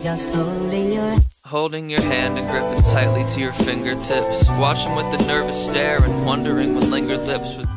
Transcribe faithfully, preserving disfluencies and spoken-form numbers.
just holding your Holding your hand and gripping tightly to your fingertips. Watching with a nervous stare and wondering with lingered lips would